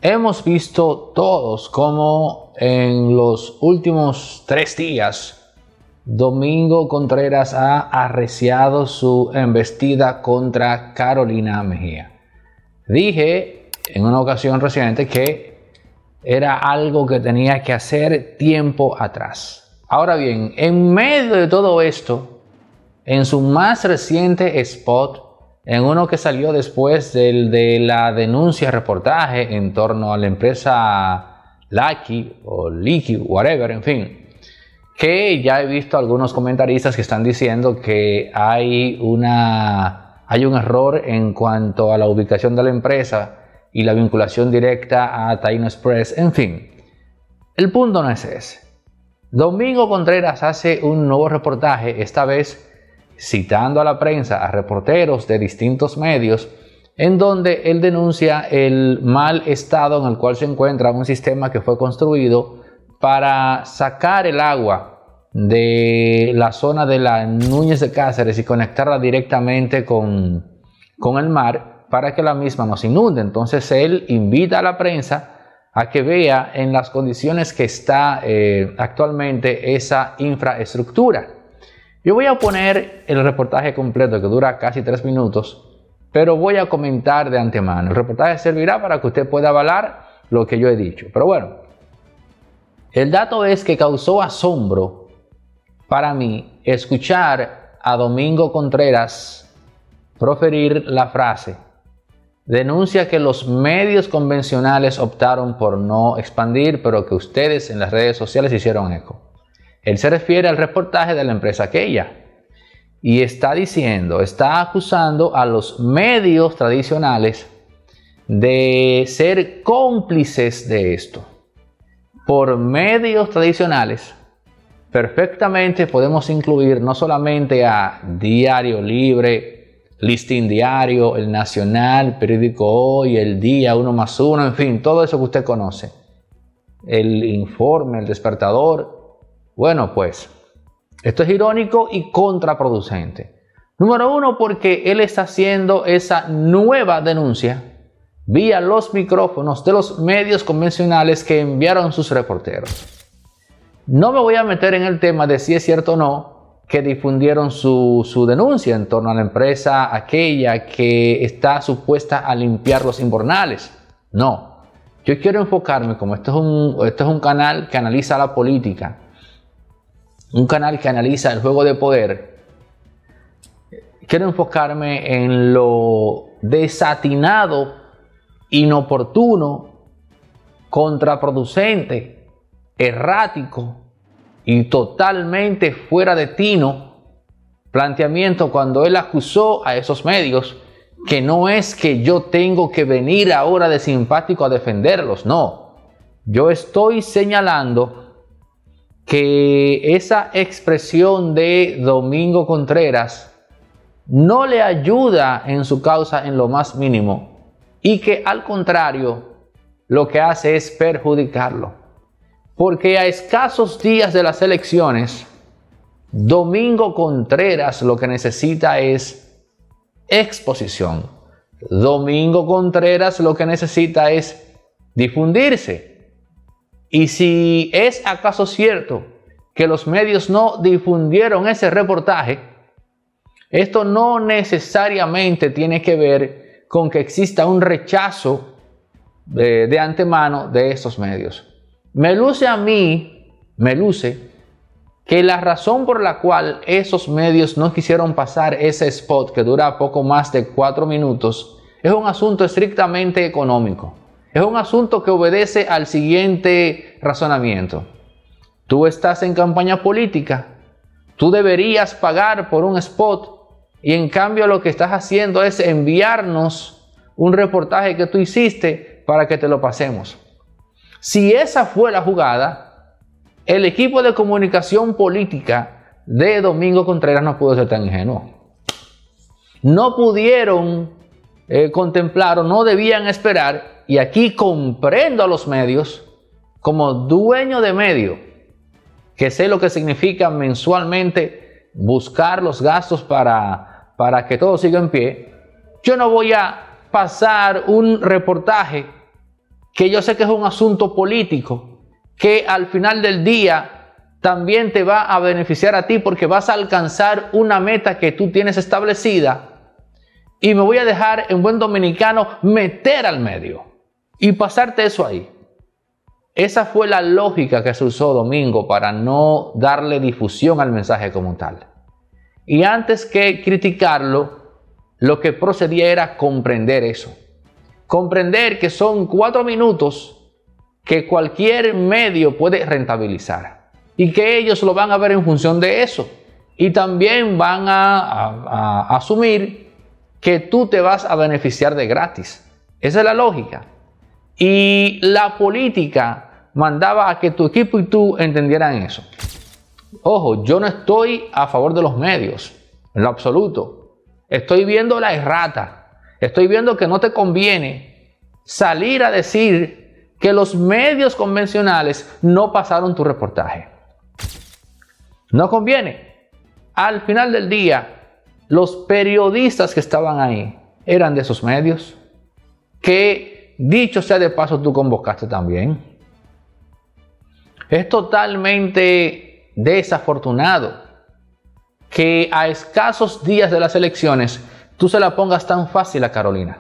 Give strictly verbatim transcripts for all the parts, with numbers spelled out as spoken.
hemos visto todos cómo en los últimos tres días Domingo Contreras ha arreciado su embestida contra Carolina Mejía. Dije en una ocasión reciente que era algo que tenía que hacer tiempo atrás. Ahora bien, en medio de todo esto, en su más reciente spot, en uno que salió después del, de la denuncia reportaje en torno a la empresa Lucky o Leaky, whatever, en fin, que ya he visto algunos comentaristas que están diciendo que hay, una, hay un error en cuanto a la ubicación de la empresa y la vinculación directa a Taíno Express. En fin, el punto no es ese. Domingo Contreras hace un nuevo reportaje, esta vez citando a la prensa, a reporteros de distintos medios, en donde él denuncia el mal estado en el cual se encuentra un sistema que fue construido para sacar el agua de la zona de la Núñez de Cáceres y conectarla directamente con, con el mar para que la misma no se inunde. Entonces él invita a la prensa a que vea en las condiciones que está eh, actualmente esa infraestructura. Yo voy a poner el reportaje completo que dura casi tres minutos, pero voy a comentar de antemano. El reportaje servirá para que usted pueda avalar lo que yo he dicho. Pero bueno, el dato es que causó asombro para mí escuchar a Domingo Contreras proferir la frase: denuncia que los medios convencionales optaron por no expandir, pero que ustedes en las redes sociales hicieron eco. Él se refiere al reportaje de la empresa aquella y está diciendo, está acusando a los medios tradicionales de ser cómplices de esto. Por medios tradicionales, perfectamente podemos incluir no solamente a Diario Libre, Listín Diario, El Nacional, Periódico Hoy, El Día, Uno más Uno, en fin, todo eso que usted conoce. El Informe, El Despertador. Bueno, pues, esto es irónico y contraproducente. Número uno, porque él está haciendo esa nueva denuncia vía los micrófonos de los medios convencionales que enviaron sus reporteros. No me voy a meter en el tema de si es cierto o no que difundieron su, su denuncia en torno a la empresa aquella que está supuesta a limpiar los invernales. No, yo quiero enfocarme, como esto es un, esto es un canal que analiza la política, un canal que analiza el juego de poder, quiero enfocarme en lo desatinado, inoportuno, contraproducente, errático y totalmente fuera de tino planteamiento cuando él acusó a esos medios, que no es que yo tengo que venir ahora de simpático a defenderlos, no, yo estoy señalando que esa expresión de Domingo Contreras no le ayuda en su causa en lo más mínimo y que al contrario lo que hace es perjudicarlo, porque a escasos días de las elecciones Domingo Contreras lo que necesita es exposición. Domingo Contreras lo que necesita es difundirse. Y si es acaso cierto que los medios no difundieron ese reportaje, esto no necesariamente tiene que ver con que exista un rechazo de, de antemano de estos medios. Me luce a mí, me luce que la razón por la cual esos medios no quisieron pasar ese spot que dura poco más de cuatro minutos es un asunto estrictamente económico. Es un asunto que obedece al siguiente razonamiento. Tú estás en campaña política, tú deberías pagar por un spot y en cambio lo que estás haciendo es enviarnos un reportaje que tú hiciste para que te lo pasemos. Si esa fue la jugada, el equipo de comunicación política de Domingo Contreras no pudo ser tan ingenuo. No pudieron eh, contemplar o no debían esperar. Y aquí comprendo a los medios como dueño de medio, que sé lo que significa mensualmente buscar los gastos para, para que todo siga en pie. Yo no voy a pasar un reportaje que yo sé que es un asunto político, que al final del día también te va a beneficiar a ti porque vas a alcanzar una meta que tú tienes establecida, y me voy a dejar en buen dominicano meter al medio y pasarte eso ahí. Esa fue la lógica que se usó Domingo para no darle difusión al mensaje como tal. Y antes que criticarlo, lo que procedía era comprender eso. Comprender que son cuatro minutos que cualquier medio puede rentabilizar y que ellos lo van a ver en función de eso. Y también van a, a, a asumir que tú te vas a beneficiar de gratis. Esa es la lógica. Y la política mandaba a que tu equipo y tú entendieran eso. Ojo, yo no estoy a favor de los medios, en lo absoluto. Estoy viendo la errata. Estoy viendo que no te conviene salir a decir que los medios convencionales no pasaron tu reportaje. No conviene. Al final del día, los periodistas que estaban ahí eran de esos medios, que dicho sea de paso tú convocaste también. Es totalmente desafortunado que a escasos días de las elecciones tú se la pongas tan fácil a Carolina,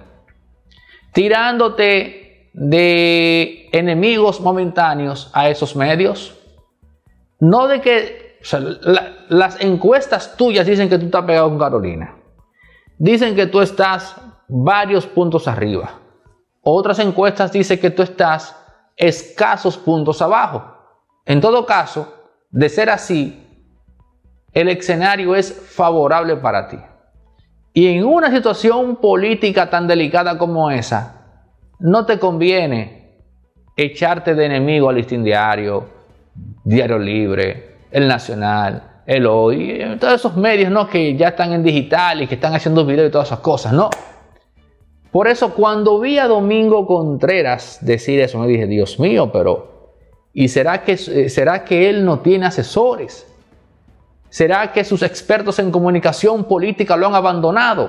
tirándote de enemigos momentáneos a esos medios. No de que o sea, la, las encuestas tuyas dicen que tú estás pegado con Carolina, dicen que tú estás varios puntos arriba. Otras encuestas dicen que tú estás escasos puntos abajo. En todo caso, de ser así, el escenario es favorable para ti. Y en una situación política tan delicada como esa, no te conviene echarte de enemigo al Listín Diario, Diario Libre, El Nacional, El Hoy, todos esos medios, ¿no?, que ya están en digital y que están haciendo videos y todas esas cosas, ¿no? Por eso cuando vi a Domingo Contreras decir eso, me dije, Dios mío, pero ¿y será que, será que él no tiene asesores? ¿Será que sus expertos en comunicación política lo han abandonado?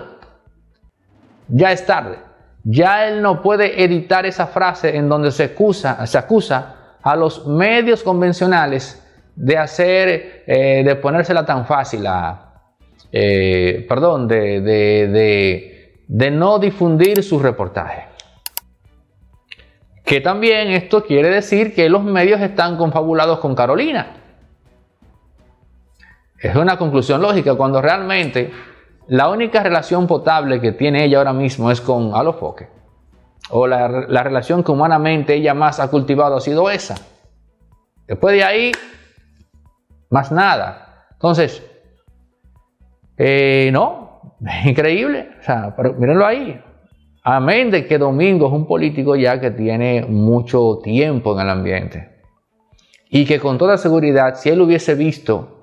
Ya es tarde. Ya él no puede editar esa frase en donde se acusa, se acusa a los medios convencionales de hacer, eh, de ponérsela tan fácil a, eh, perdón, de, de, de, de no difundir su reportaje. Que también esto quiere decir que los medios están confabulados con Carolina. Es una conclusión lógica cuando realmente la única relación potable que tiene ella ahora mismo es con Alofoque. O la, la relación que humanamente ella más ha cultivado ha sido esa. Después de ahí, más nada. Entonces, eh, no, es increíble. O sea, pero mírenlo ahí. Amén de que Domingo es un político ya que tiene mucho tiempo en el ambiente. Y que con toda seguridad, si él hubiese visto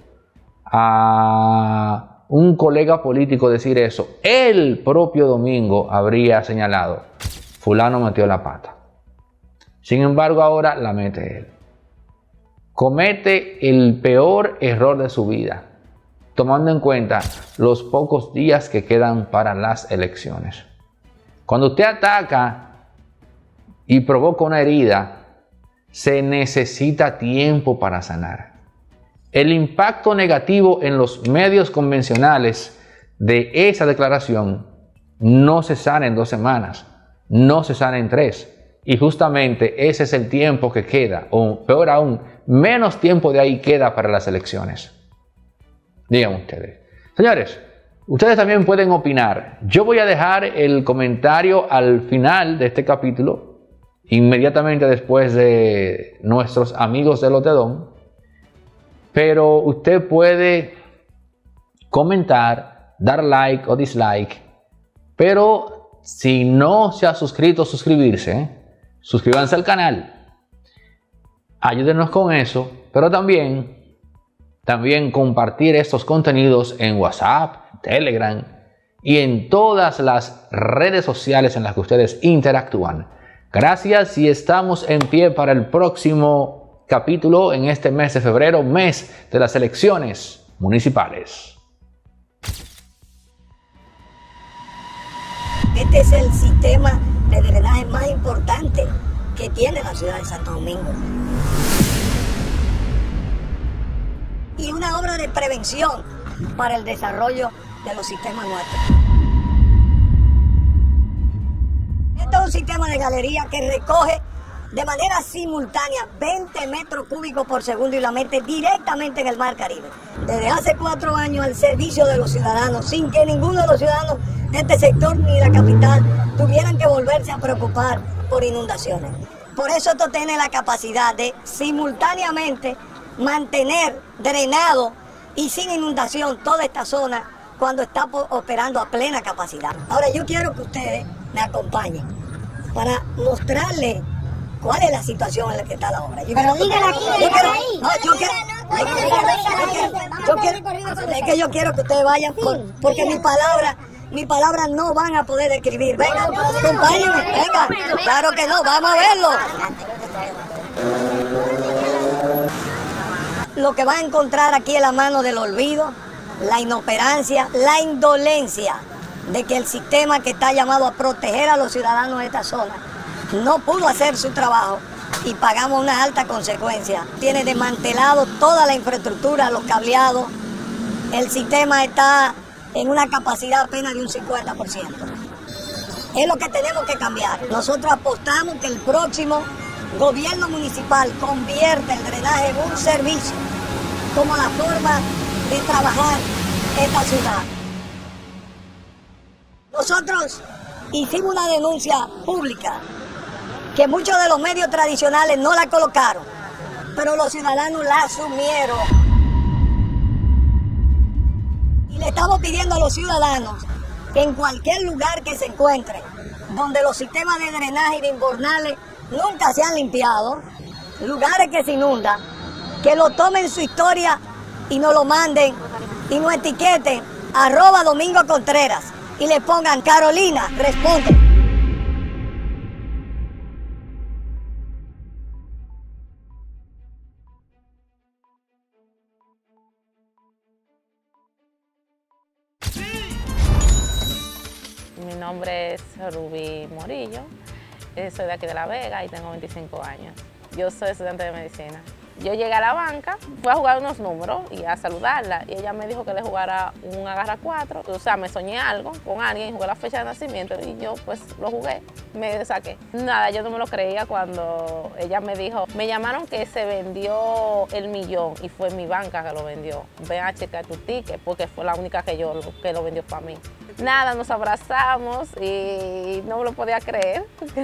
a un colega político decir eso, el propio Domingo habría señalado, fulano metió la pata. Sin embargo, ahora la mete él. Comete el peor error de su vida, tomando en cuenta los pocos días que quedan para las elecciones. Cuando usted ataca y provoca una herida, se necesita tiempo para sanar. El impacto negativo en los medios convencionales de esa declaración no se sana en dos semanas, no se sana en tres. Y justamente ese es el tiempo que queda, o peor aún, menos tiempo de ahí queda para las elecciones. Digan ustedes. Señores, ustedes también pueden opinar. Yo voy a dejar el comentario al final de este capítulo, inmediatamente después de nuestros amigos de Lotedón. Pero usted puede comentar, dar like o dislike. Pero si no se ha suscrito, suscribirse. ¿eh? Suscríbanse al canal. Ayúdenos con eso. Pero también, también compartir estos contenidos en WhatsApp, Telegram y en todas las redes sociales en las que ustedes interactúan. Gracias y estamos en pie para el próximo capítulo en este mes de febrero, mes de las elecciones municipales. Este es el sistema de drenaje más importante que que tiene la ciudad de Santo Domingo. Y una obra de prevención para el desarrollo de los sistemas nuestros. Este es un sistema de galería que recoge de manera simultánea veinte metros cúbicos por segundo y la mete directamente en el Mar Caribe. Desde hace cuatro años al servicio de los ciudadanos, sin que ninguno de los ciudadanos de este sector ni la capital tuvieran que volverse a preocupar por inundaciones. Por eso esto tiene la capacidad de simultáneamente mantener drenado y sin inundación toda esta zona cuando está operando a plena capacidad. Ahora yo quiero que ustedes me acompañen para mostrarles cuál es la situación en la que está la obra. Yo Pero quiero, dígala aquí, yo dígala quiero, ahí. no, yo quiero, yo quiero, yo quiero, es que yo quiero que ustedes vayan, por, porque mis palabras, mis palabras no van a poder describir. Venga, acompáñenme, venga, claro que no, vamos a verlo. Lo que va a encontrar aquí es la mano del olvido, la inoperancia, la indolencia de que el sistema que está llamado a proteger a los ciudadanos de esta zona no pudo hacer su trabajo y pagamos una alta consecuencia. Tiene desmantelado toda la infraestructura, los cableados, el sistema está en una capacidad apenas de un cincuenta por ciento. Es lo que tenemos que cambiar. Nosotros apostamos que el próximo gobierno municipal convierta el drenaje en un servicio como la forma de trabajar esta ciudad. Nosotros hicimos una denuncia pública que muchos de los medios tradicionales no la colocaron, pero los ciudadanos la asumieron. Y le estamos pidiendo a los ciudadanos que en cualquier lugar que se encuentren, donde los sistemas de drenaje y de invernales nunca se han limpiado, lugares que se inundan, que lo tomen su historia y nos lo manden y nos etiqueten arroba Domingo Contreras y le pongan Carolina, responde. Mi nombre es Rubí Morillo, soy de aquí de La Vega y tengo veinticinco años. Yo soy estudiante de medicina. Yo llegué a la banca, fui a jugar unos números y a saludarla y ella me dijo que le jugara un agarra cuatro. O sea, me soñé algo con alguien, jugué la fecha de nacimiento y yo pues lo jugué, me saqué. Nada, yo no me lo creía cuando ella me dijo, me llamaron que se vendió el millón y fue mi banca que lo vendió. Ven a checar tu ticket porque fue la única que yo que lo vendió para mí. Nada, nos abrazamos y no me lo podía creer.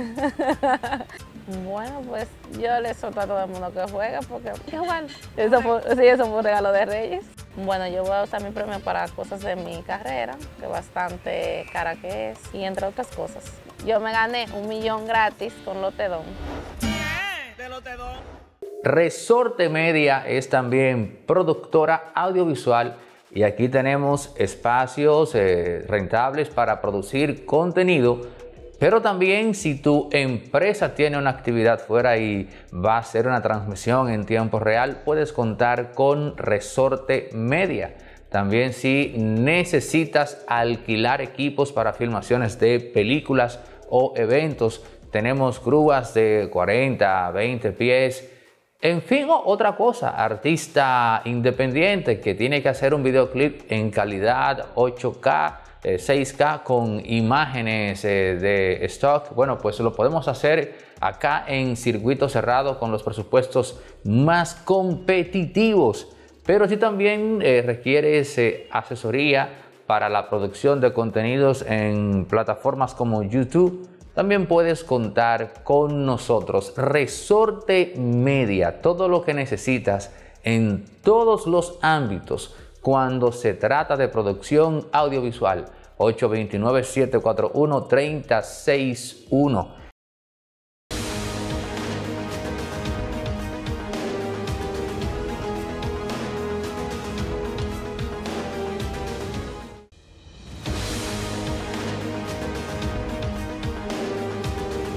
Bueno, pues yo le solto a todo el mundo que juegue porque igual, eso fue, sí, eso fue un regalo de Reyes. Bueno, yo voy a usar mi premio para cosas de mi carrera, que bastante cara que es, y entre otras cosas. Yo me gané un millón gratis con Lotedón. ¿Qué? ¿De Lotedón? Resorte Media es también productora audiovisual y aquí tenemos espacios eh, rentables para producir contenido. Pero también si tu empresa tiene una actividad fuera y va a hacer una transmisión en tiempo real, puedes contar con Resorte Media. También si necesitas alquilar equipos para filmaciones de películas o eventos, tenemos grúas de cuarenta, veinte pies. En fin, otra cosa, artista independiente que tiene que hacer un videoclip en calidad ocho K, seis K con imágenes eh, de stock, bueno, pues lo podemos hacer acá en circuito cerrado con los presupuestos más competitivos. Pero si también eh, requieres eh, asesoría para la producción de contenidos en plataformas como YouTube, también puedes contar con nosotros. Resorte Media, todo lo que necesitas en todos los ámbitos cuando se trata de producción audiovisual. ocho dos nueve, siete cuatro uno, tres cero seis uno.